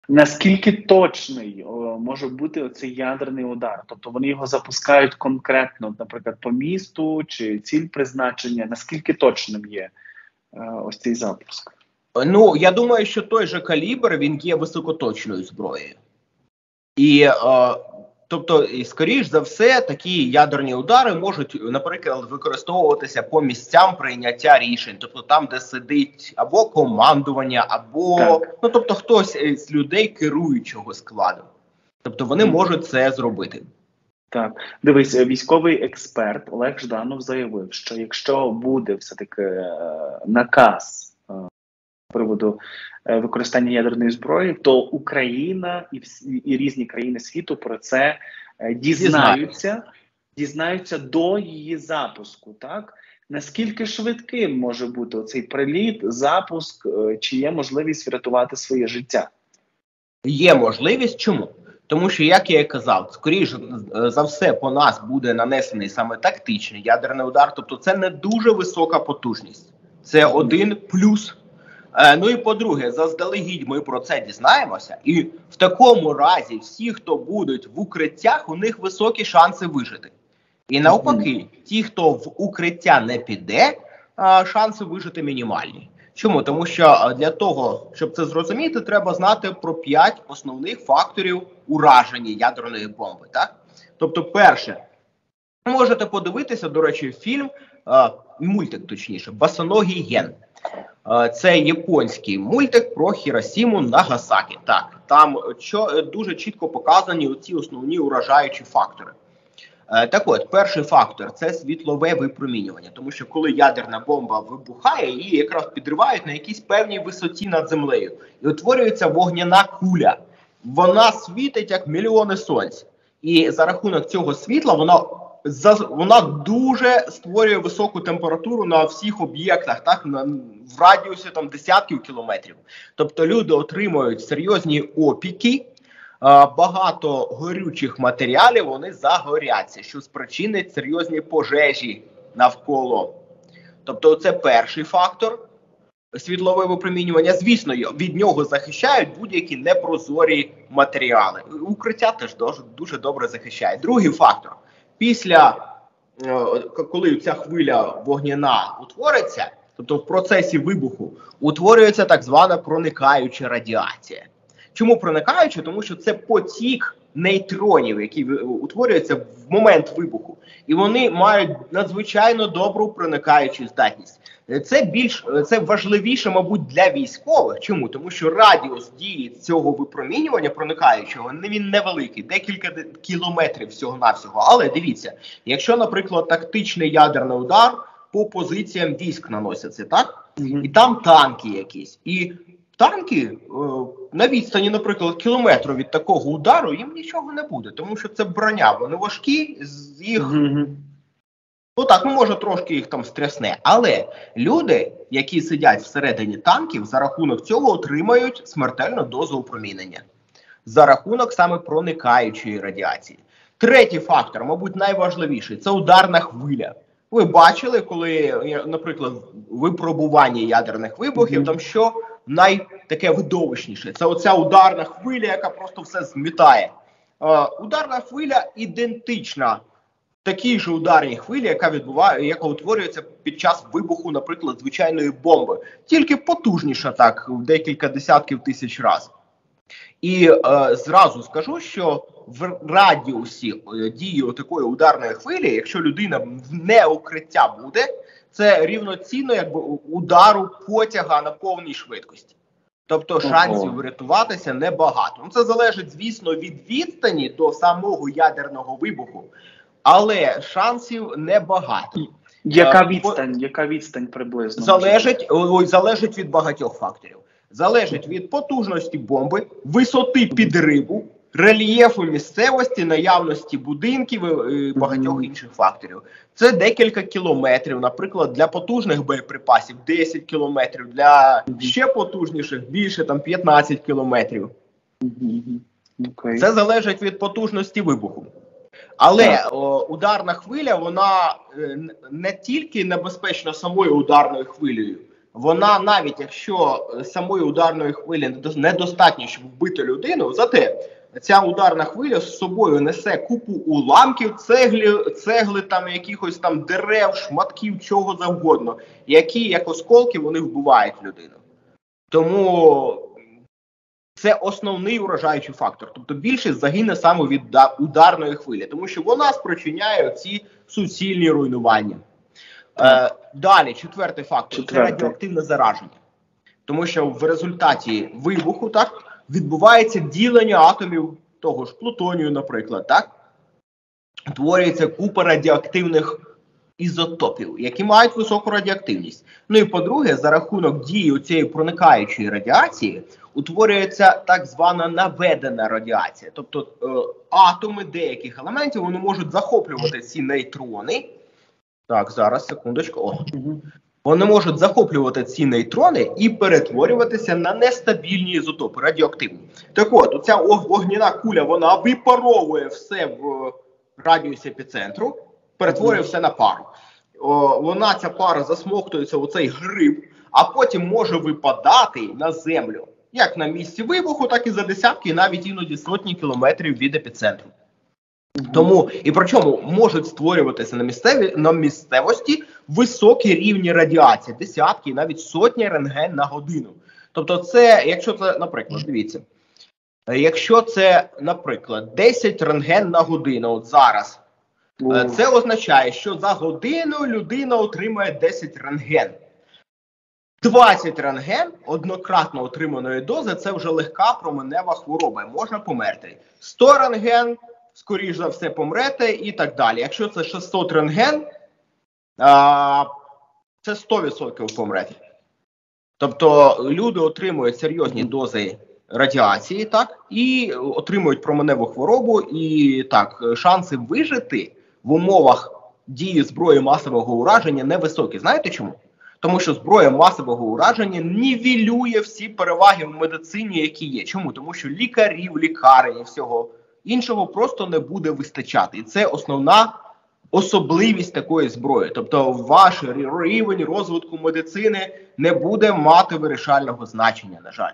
Наскільки точний може бути оцей ядерний удар? Тобто вони його запускають конкретно, наприклад, по місту чи ціль призначення? Наскільки точним є ось цей запуск? Ну, я думаю, що той же калібр, він є високоточною зброєю. І, тобто, скоріш за все, такі ядерні удари можуть, наприклад, використовуватися по місцям прийняття рішень. Тобто там, де сидить або командування, або, ну, тобто, хтось з людей керуючого складу. Тобто вони можуть це зробити. Так, дивись, військовий експерт Олег Жданов заявив, що якщо буде все-таки наказ з приводу використання ядерної зброї, то Україна і різні країни світу про це дізнаються до її запуску, так? Наскільки швидким може бути цей приліт, запуск, чи є можливість врятувати своє життя? Є можливість. Чому? Тому що, як я і казав, скоріше за все по нас буде нанесений саме тактичний ядерний удар, тобто це не дуже висока потужність. Це 1+. Ну і по-друге, заздалегідь ми про це дізнаємося, і в такому разі всі, хто будуть в укриттях, у них високі шанси вижити. І навпаки, ті, хто в укриття не піде, шанси вижити мінімальні. Чому? Тому що для того, щоб це зрозуміти, треба знати про 5 основних факторів ураження ядерної бомби. Так? Тобто, перше, ви можете подивитися, до речі, фільм, мультик точніше, «Босоногий ген». Це японський мультик про Хіросіму, Нагасакі. Так, там дуже чітко показані ці основні уражаючі фактори. Так от, перший фактор – це світлове випромінювання. Тому що коли ядерна бомба вибухає, її якраз підривають на якійсь певній висоті над землею. І утворюється вогняна куля. Вона світить як мільйони сонць. І за рахунок цього світла вона дуже створює високу температуру на всіх об'єктах, так, в радіусі там десятків кілометрів. Тобто люди отримують серйозні опіки, багато горючих матеріалів, вони загоряться, що спричинить серйозні пожежі навколо. Тобто це перший фактор – світлове випромінювання. Звісно, від нього захищають будь-які непрозорі матеріали. Укриття теж дуже добре захищає. Другий фактор – коли ця хвиля вогняна утвориться, тобто в процесі вибуху, утворюється так звана проникаюча радіація. Чому проникаюча? Тому що це потік нейтронів, які утворюються в момент вибуху. І вони мають надзвичайно добру проникаючу здатність. Це важливіше, мабуть, для військових. Чому? Тому що радіус дії цього випромінювання проникаючого, він невеликий, декілька кілометрів всього-навсього. Але дивіться, якщо, наприклад, тактичний ядерний удар по позиціям військ наносяться, так? І там танки якісь. І танки на відстані, наприклад, кілометру від такого удару, їм нічого не буде, тому що це броня, вони важкі, з їх... Ну так, може трошки їх там стрясне, але люди, які сидять всередині танків, за рахунок цього отримають смертельну дозу опромінення. За рахунок саме проникаючої радіації. Третій фактор, мабуть, найважливіший, це ударна хвиля. Ви бачили, коли, наприклад, випробування ядерних вибухів, там що таке видовищніше. Це оця ударна хвиля, яка просто все змітає. Ударна хвиля ідентична такій же ударній хвилі, яка утворюється під час вибуху, наприклад, звичайної бомби. Тільки потужніша так, в декілька десятків тисяч разів. І зразу скажу, що в радіусі дії такої ударної хвилі, якщо людина в неукриття буде, це рівноцінно якби удару потяга на повній швидкості. Тобто шансів врятуватися небагато. Ну, це залежить, звісно, від відстані до самого ядерного вибуху, але шансів небагато. Яка відстань приблизно? Залежить від багатьох факторів. Залежить від потужності бомби, висоти підриву, рельєфу місцевості, наявності будинків і багатьох інших факторів. Це декілька кілометрів, наприклад, для потужних боєприпасів 10 кілометрів, для ще потужніших більше, там 15 кілометрів. Це залежить від потужності вибуху. Але ударна хвиля, вона не тільки небезпечна самою ударною хвилею, вона навіть якщо самої ударної хвилі недостатньо, щоб вбити людину, зате ця ударна хвиля з собою несе купу уламків, цегли там, якихось там дерев, шматків, чого завгодно, які, як осколки, вони вбивають людину. Тому це основний уражаючий фактор. Тобто більшість загине саме від ударної хвилі, тому що вона спричиняє ці суцільні руйнування. Далі, четвертий фактор – це радіоактивне зараження. Тому що в результаті вибуху, так, відбувається ділення атомів того ж плутонію, наприклад, так? Утворюється купа радіоактивних ізотопів, які мають високу радіоактивність. Ну і по-друге, за рахунок дії цієї проникаючої радіації утворюється так звана наведена радіація. Тобто атоми деяких елементів, вони можуть захоплювати ці нейтрони. Так, зараз, секундочку. Вони можуть захоплювати ці нейтрони і перетворюватися на нестабільні ізотопи, радіоактивні. Так от, оця вогняна куля, вона випаровує все в радіусі епіцентру, перетворює все на пару. Вона, ця пара, засмоктується в оцей гриб, а потім може випадати на землю. Як на місці вибуху, так і за десятки, навіть іноді сотні кілометрів від епіцентру. Тому, і причому можуть створюватися на місцевості високі рівні радіації, десятки, навіть сотні рентген на годину. Тобто це, якщо це, наприклад, дивіться, якщо це, наприклад, 10 рентген на годину, от зараз, це означає, що за годину людина отримує 10 рентген. 20 рентген однократно отриманої дози – це вже легка променева хвороба, можна померти. 100 рентген, скоріш за все, помрете і так далі. Якщо це 600 рентген, це 100% помрете. Тобто люди отримують серйозні дози радіації, так, і отримують променеву хворобу, і так, шанси вижити в умовах дії зброї масового ураження невисокі. Знаєте чому? Тому що зброя масового ураження нівелює всі переваги в медицині, які є. Чому? Тому що лікарів, лікарень і всього іншого просто не буде вистачати. І це основна особливість такої зброї. Тобто ваш рівень розвитку медицини не буде мати вирішального значення, на жаль.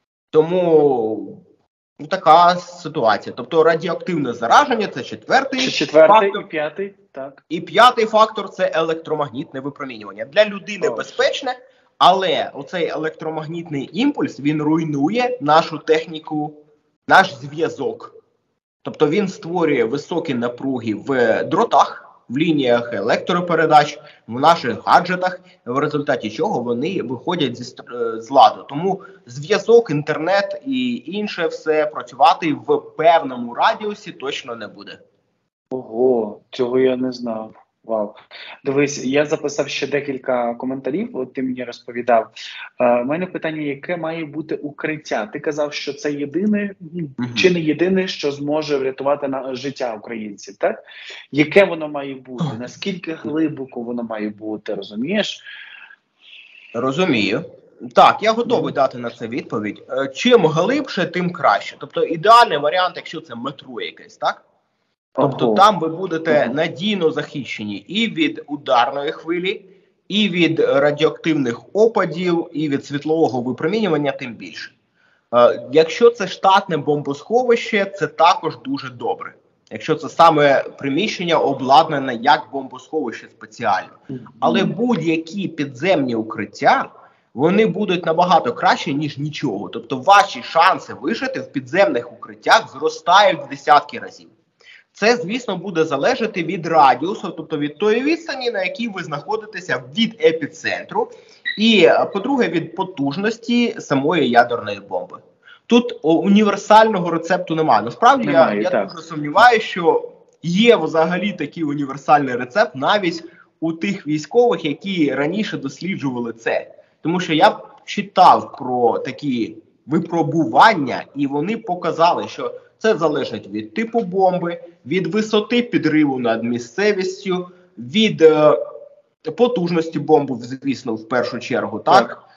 Тому така ситуація. Тобто радіоактивне зараження – це четвертий фактор. І п'ятий, так. І п'ятий фактор – це електромагнітне випромінювання. Для людини безпечне, але оцей електромагнітний імпульс, він руйнує нашу техніку, наш зв'язок. Тобто він створює високі напруги в дротах, в лініях електропередач, в наших гаджетах, в результаті чого вони виходять з ладу. Тому зв'язок, інтернет і інше все працювати в певному радіусі точно не буде. Ого, цього я не знав. Вау. Дивись, я записав ще декілька коментарів, от ти мені розповідав. У мене питання, яке має бути укриття? Ти казав, що це єдине, чи не єдине, що зможе врятувати життя українців, так? Яке воно має бути? Наскільки глибоко воно має бути, розумієш? Розумію. Так, я готовий дати на це відповідь. Чим глибше, тим краще. Тобто ідеальний варіант, якщо це метро якесь, так? Тобто там ви будете надійно захищені і від ударної хвилі, і від радіоактивних опадів, і від світлового випромінювання, тим більше. Якщо це штатне бомбосховище, це також дуже добре. Якщо це саме приміщення обладнане як бомбосховище спеціально. Але будь-які підземні укриття, вони будуть набагато краще, ніж нічого. Тобто ваші шанси вижити в підземних укриттях зростають в десятки разів. Це, звісно, буде залежати від радіусу, тобто від тої відстані, на якій ви знаходитеся від епіцентру, і, по-друге, від потужності самої ядерної бомби. Тут універсального рецепту немає. Насправді, я дуже сумніваюся, що є взагалі такий універсальний рецепт навіть у тих військових, які раніше досліджували це. Тому що я читав про такі випробування, і вони показали, що це залежить від типу бомби, від висоти підриву над місцевістю, від потужності бомби, звісно, в першу чергу, так?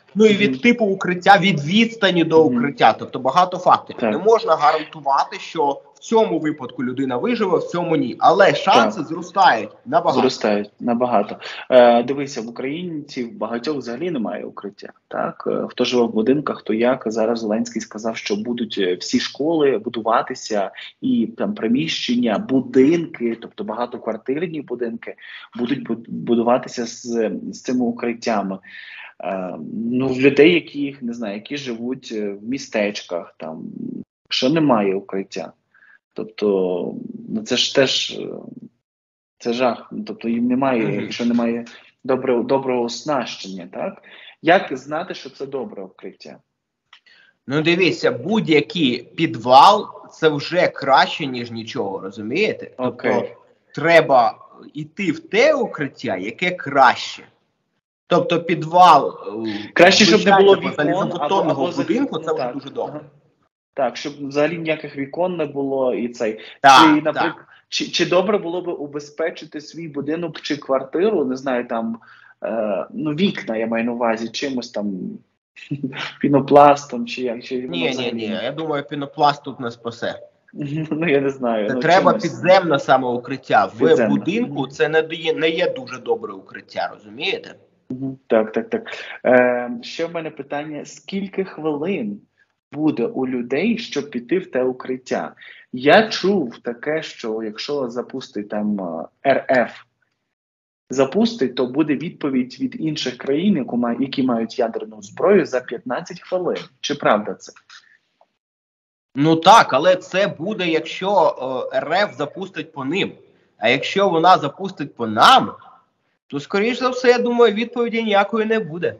Ну і від типу укриття, від відстані до укриття. Тобто багато факторів. Так. Не можна гарантувати, що в цьому випадку людина виживе, в цьому ні. Але шанси зростають набагато. Зростають набагато. Дивися, в українців багатьох взагалі немає укриття. Так? Хто живе в будинках, хто як. Зараз Зеленський сказав, що будуть всі школи будуватися, і там приміщення, будинки, тобто багатоквартирні будинки, будуть будуватися з цими укриттями. Ну, в людей, які живуть в містечках, там, що немає укриття. Тобто, ну, це ж теж це жах. Тобто їм немає, якщо немає доброго оснащення, так? Як знати, що це добре укриття? Ну, дивіться, будь-який підвал – це вже краще, ніж нічого, розумієте? Тобто, треба йти в те укриття, яке краще. Тобто, підвал краще, щоб не було вікон залізобетонного будинку, це вже дуже добре. Так, щоб взагалі ніяких вікон не було і цей. Так, наприклад, чи добре було б убезпечити свій будинок чи квартиру, не знаю, там, вікна, я маю на увазі, чимось там, пінопластом, чи як? Ні, я думаю, пінопласт тут не спасе. Ну, я не знаю. Це треба підземне саме укриття. В будинку це не є дуже добре укриття, розумієте? Так. Ще в мене питання, скільки хвилин буде у людей, щоб піти в те укриття? Я чув таке, що якщо запустить там РФ, то буде відповідь від інших країн, які мають ядерну зброю, за 15 хвилин. Чи правда це? Ну так, але це буде, якщо РФ запустить по ним. А якщо вона запустить по нам, то, скоріш за все, я думаю, відповіді ніякої не буде.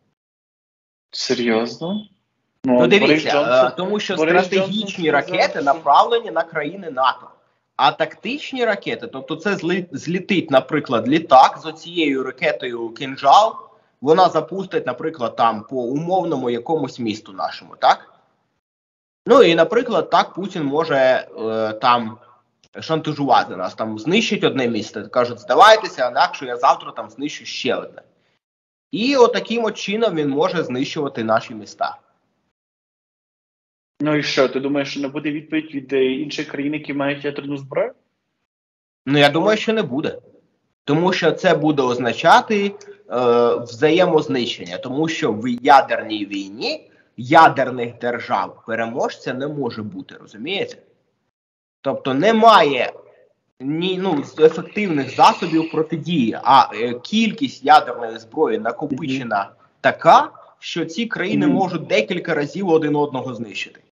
Серйозно? Ну дивіться, тому що стратегічні ракети направлені на країни НАТО. А тактичні ракети, тобто це злітить, наприклад, літак з оцією ракетою «Кинжал», вона запустить, наприклад, там по умовному якомусь місту нашому, так? Ну і, наприклад, так Путін може там шантажувати нас, там знищить одне місто, кажуть, здавайтеся, інакше я завтра там знищу ще одне. І отаким от чином він може знищувати наші міста. Ну і що, ти думаєш, що не буде відповідь від інших країн, які мають ядерну зброю? Ну, я думаю, що не буде. Тому що це буде означати взаємознищення. Тому що в ядерній війні ядерних держав переможця не може бути, розумієте? Тобто немає ефективних засобів протидії, а кількість ядерної зброї накопичена така, що ці країни можуть декілька разів один одного знищити.